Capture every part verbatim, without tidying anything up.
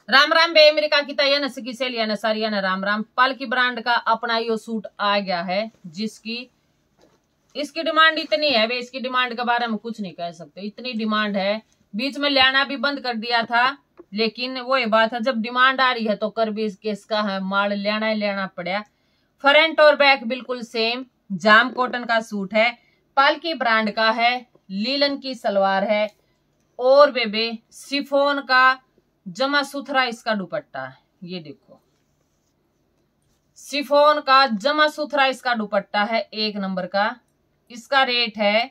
राम राम बे America की तैयार नसकी से लिया नसारिया न राम राम। पालकी ब्रांड का अपना यो सूट आ गया है, जिसकी इसकी डिमांड इतनी है वे, इसकी डिमांड के बारे में कुछ नहीं कह सकते, इतनी डिमांड है। बीच में लेना भी बंद कर दिया था, लेकिन वो ये बात है जब डिमांड आ रही है तो कर भी इसके इसका है माल लेना ही लेना पड़ा। फ्रंट और बैक बिल्कुल सेम जाम कॉटन का सूट है, पालकी ब्रांड का है, लीलन की सलवार है और बेबे शिफॉन का जमा सुथरा इसका दुपट्टा है। ये देखो शिफॉन का जमा सुथरा इसका दुपट्टा है, एक नंबर का। इसका रेट है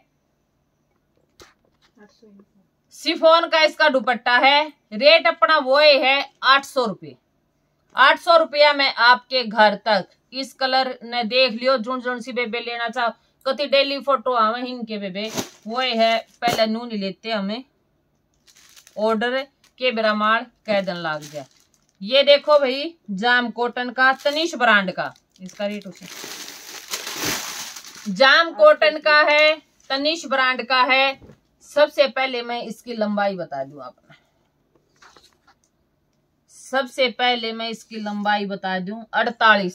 शिफॉन का इसका दुपट्टा है, रेट अपना वो है आठ सौ रुपये। आठ सौ रुपया में आपके घर तक इस कलर ने देख लियो। जुन जुन सी बेबे लेना चाहो कति डेली फोटो आवे इनके बेबे वो है, पहले नू नहीं लेते हमें ऑर्डर के बेरा माल कह दिन लाग गया। ये देखो भाई जाम कॉटन का तनिष ब्रांड का, इसका रेट उसे जाम कॉटन का है, तनिष ब्रांड का है। सबसे पहले मैं इसकी लंबाई बता दूं आपने, सबसे पहले मैं इसकी लंबाई बता दूं अड़तालीस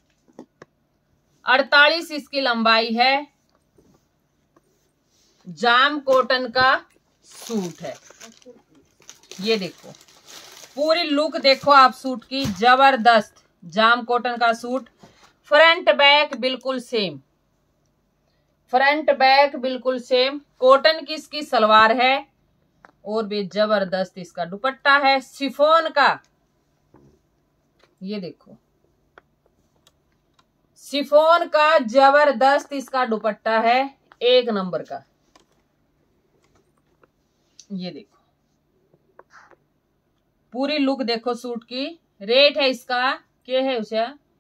अड़तालीस इसकी लंबाई है। जाम कॉटन का सूट है, ये देखो पूरी लुक देखो आप सूट की, जबरदस्त जाम कॉटन का सूट। फ्रंट बैक बिल्कुल सेम, फ्रंट बैक बिल्कुल सेम। कॉटन की इसकी सलवार है और भी जबरदस्त इसका दुपट्टा है शिफॉन का। ये देखो शिफॉन का जबरदस्त इसका दुपट्टा है, एक नंबर का। ये देखो पूरी लुक देखो सूट की। रेट है इसका क्या है उसे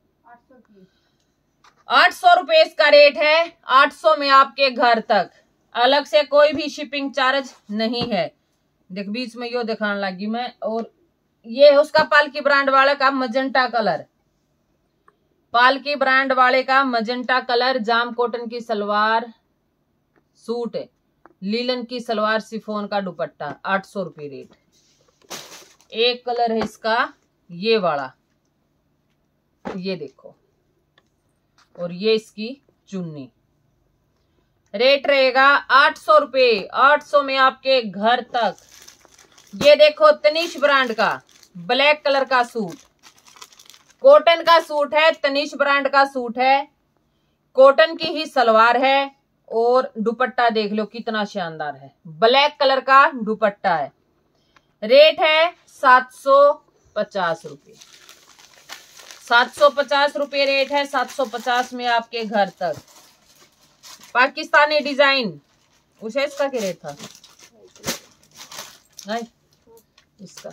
आठ सौ रुपये इसका रेट है। आठ सौ में आपके घर तक, अलग से कोई भी शिपिंग चार्ज नहीं है। देख बीच में यो दिखाने लगी मैं। और ये है उसका पालकी ब्रांड वाले का मजेंटा कलर, पालकी ब्रांड वाले का मजेंटा कलर। जाम कॉटन की सलवार सूट है, लीलन की सलवार शिफॉन का दुपट्टा, आठ सौ रुपये रेट। एक कलर है इसका ये वाला, ये देखो, और ये इसकी चुन्नी। रेट रहेगा आठ सौ रुपये। आठ सौ में आपके घर तक। ये देखो तनिष ब्रांड का ब्लैक कलर का सूट, कॉटन का सूट है, तनिष ब्रांड का सूट है, कॉटन की ही सलवार है और दुपट्टा देख लो कितना शानदार है, ब्लैक कलर का दुपट्टा है। रेट है सात सौ पचास रुपये, सात सौ पचास रुपये रेट है। सात सौ पचास में आपके घर तक। पाकिस्तानी डिजाइन उसे इसका क्या रेट था नहीं? इसका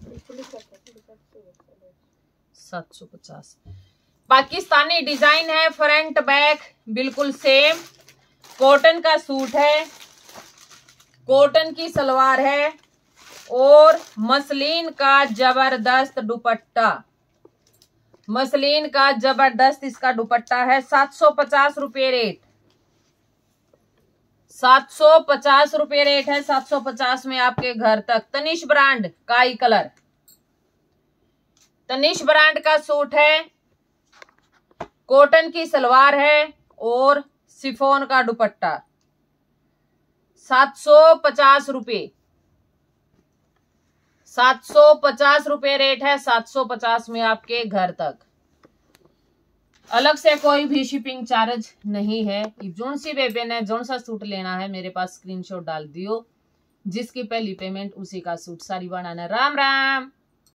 सात सौ पचास। पाकिस्तानी डिजाइन है, फ्रंट बैक बिल्कुल सेम। कॉटन का सूट है, कॉटन की सलवार है और मसलिन का जबरदस्त दुपट्टा, मसलिन का जबरदस्त इसका दुपट्टा है। सात सौ पचास रुपये रेट, सात सौ पचास रुपये रेट है। सात सौ पचास में आपके घर तक। तनिष ब्रांड काई कलर, तनिष ब्रांड का सूट है, कॉटन की सलवार है और शिफॉन का दुपट्टा। सात सौ पचास रुपये, सात सौ पचास रुपये रेट है। सात सौ पचास में आपके घर तक। अलग से कोई भी शिपिंग चार्ज नहीं है। जोन सी बेबे ने जोन सा सूट लेना है मेरे पास स्क्रीनशॉट डाल दियो, जिसकी पहली पेमेंट उसी का सूट सारी बनाना। राम राम।